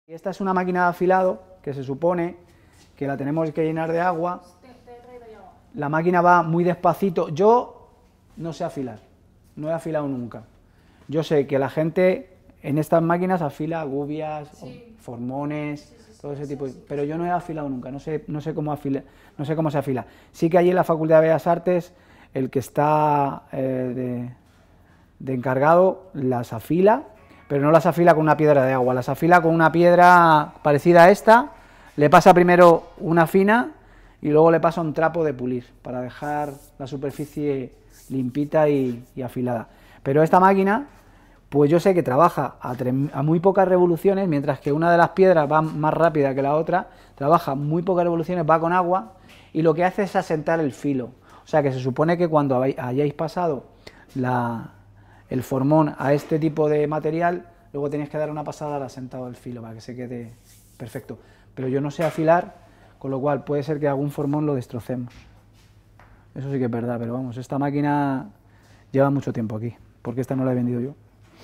Esta es una máquina de afilado que se supone que la tenemos que llenar de agua. La máquina va muy despacito. Yo no sé afilar, no he afilado nunca. Yo sé que la gente en estas máquinas afila gubias, formones, todo ese tipo, pero yo no he afilado nunca, no sé cómo se afila. Sí que allí en la Facultad de Bellas Artes el que está de encargado las afila, pero no las afila con una piedra de agua, las afila con una piedra parecida a esta, le pasa primero una fina y luego le pasa un trapo de pulir para dejar la superficie limpita y afilada. Pero esta máquina, pues yo sé que trabaja a muy pocas revoluciones, mientras que una de las piedras va más rápida que la otra, trabaja muy pocas revoluciones, va con agua y lo que hace es asentar el filo. O sea que se supone que cuando hayáis pasado el formón a este tipo de material, luego tenéis que dar una pasada al asentado del filo para que se quede perfecto. Pero yo no sé afilar, con lo cual puede ser que algún formón lo destrocemos. Eso sí que es verdad, pero vamos, esta máquina lleva mucho tiempo aquí, porque esta no la he vendido yo.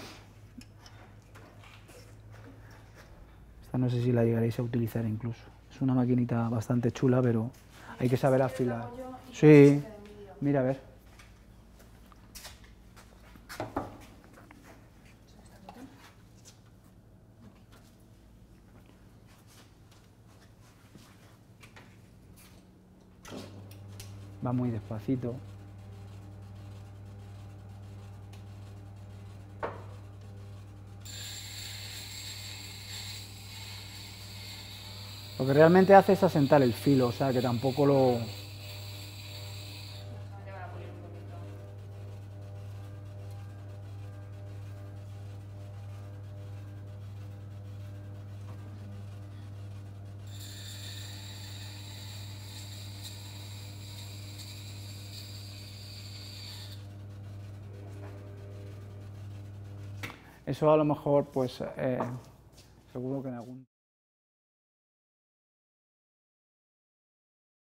Esta no sé si la llegaréis a utilizar incluso. Es una maquinita bastante chula, pero hay que saber afilar. Sí, mira a ver. Va muy despacito. Lo que realmente hace es asentar el filo, o sea que tampoco lo... Eso a lo mejor, pues, seguro que en algún...